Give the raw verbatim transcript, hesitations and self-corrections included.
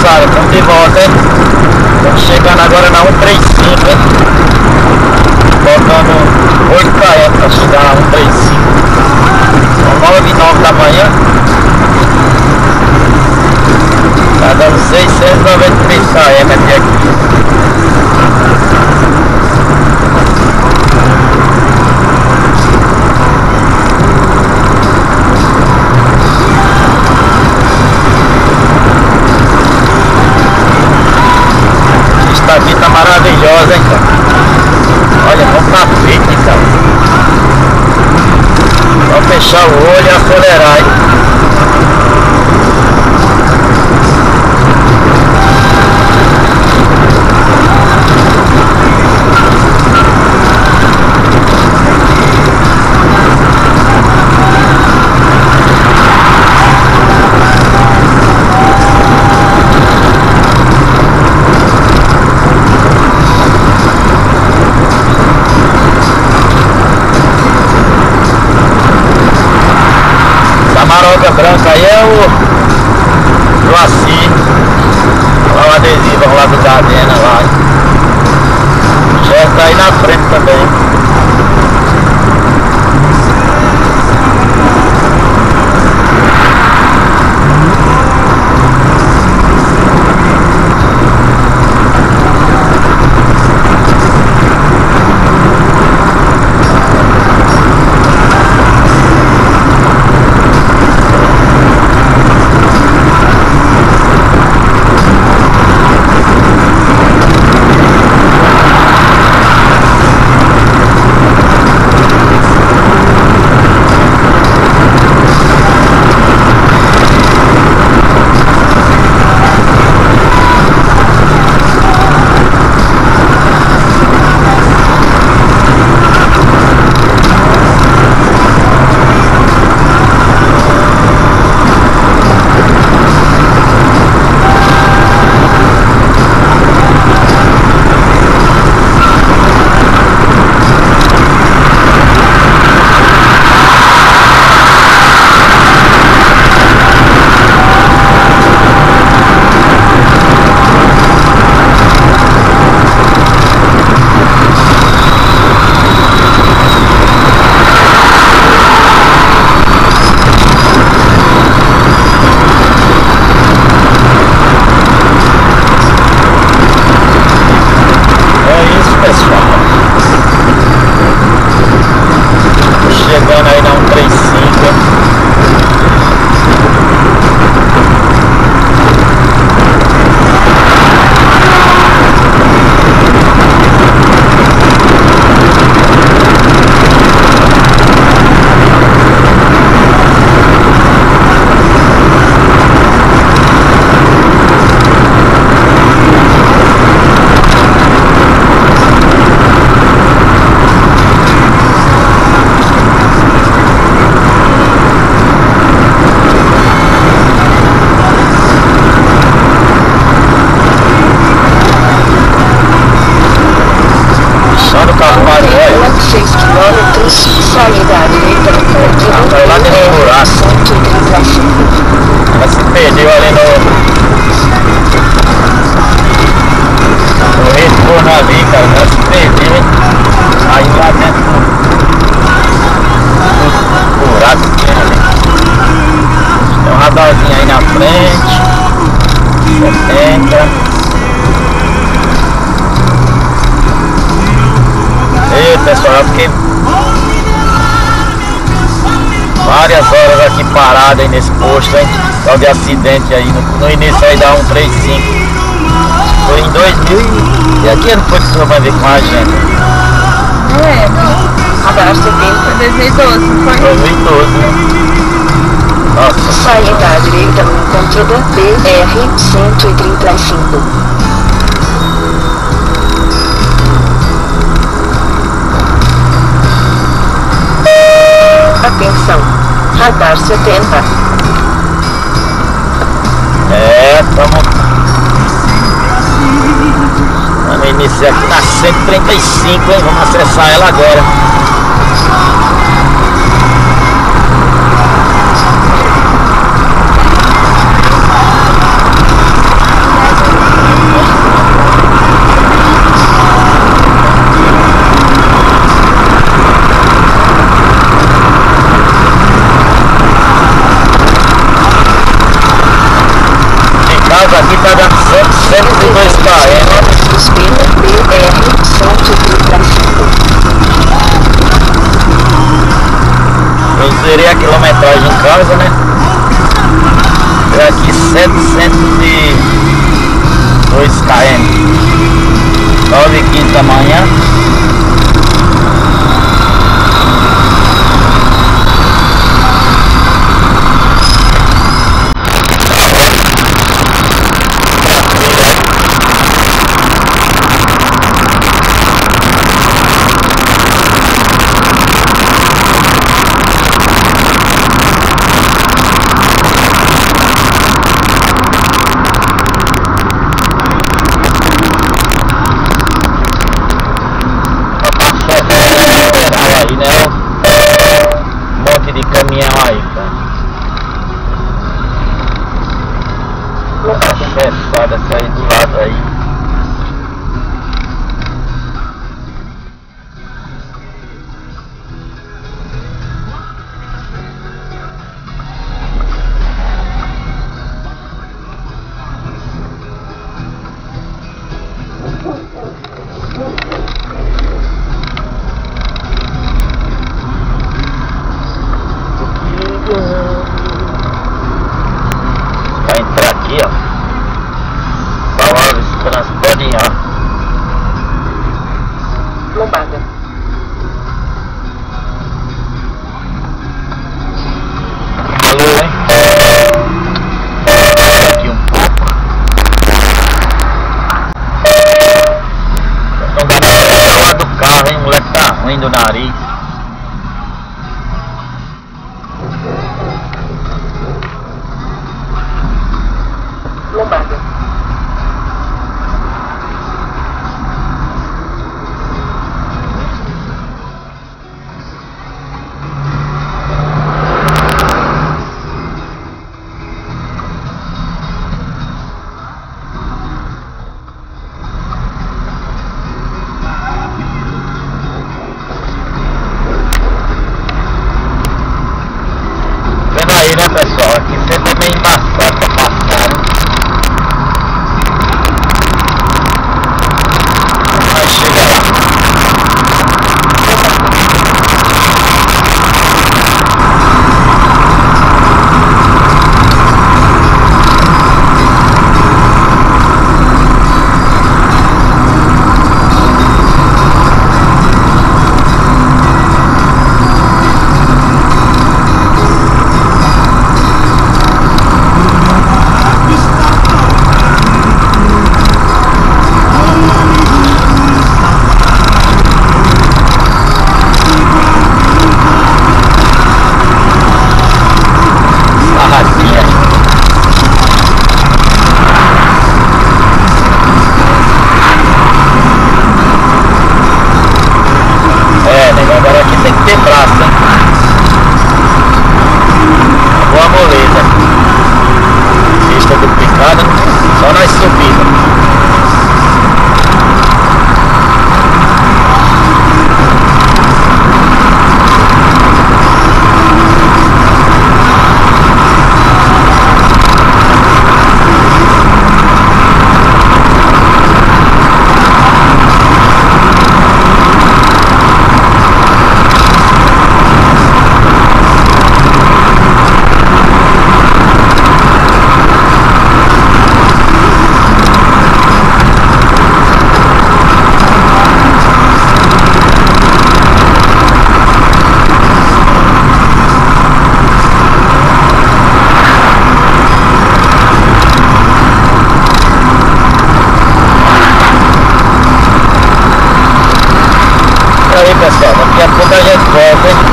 estrada, estamos de volta, hein? Estamos chegando agora na cento e trinta e cinco, hein? Faltando oito quilômetros para chegar na cento e trinta e cinco. São nove e nove da manhã. Tá dando seiscentos e noventa e três quilômetros até aqui. A vista maravilhosa, hein, cara? Olha, vamos pra frente, então. Vamos fechar o olho e acelerar, hein? Maroca branca aí é o Joaci. Olha o adesivo lá do Gardena lá. Já tá aí na frente também. Saída à direita no ponto ah, lá tem um buraco. cento e trinta e cinco. Ela se perdeu ali no no retorno ali, cara. Ela se perdeu, hein? Aí lá dentro do buraco que tem ali. Tem um radarzinho aí na frente. setenta. Ei, pessoal, eu fiquei várias horas aqui parado aí nesse posto, hein? Só de acidente aí no, no início aí da cento e trinta e cinco. Foi em dois mil e, e aqui não foi que você vai ver com a gente. É, agora setenta. Foi dois mil e doze, não foi? dois mil e doze, né? Nossa. Saída à direita no encontro da B R cento e trinta e cinco. Atenção, radar setenta. É, vamos, vamos iniciar aqui na cento e trinta e cinco, hein? Vamos acessar ela agora. tá dando cento e dois quilômetros. B R cento e trinta e cinco. Eu zerei a quilometragem em casa, né? É aqui setecentos e dois quilômetros. nove e quinze da manhã. Chefada sair do lado aí. Vai entrar aqui, ó. Transporte, ó. Lombada. Valeu, hein? Aqui um pouco. Não dá pra falar do carro, hein? O moleque tá ruim do nariz. Lombada. Aí, né, pessoal? Aqui sempre é meio embaçado pra passar, né? Mas chega lá. Agora aqui tem que ter braço, hein? Boa moleza. Pista duplicada, só nas subidas. Aí, pessoal, daqui a pouco a gente volta, hein?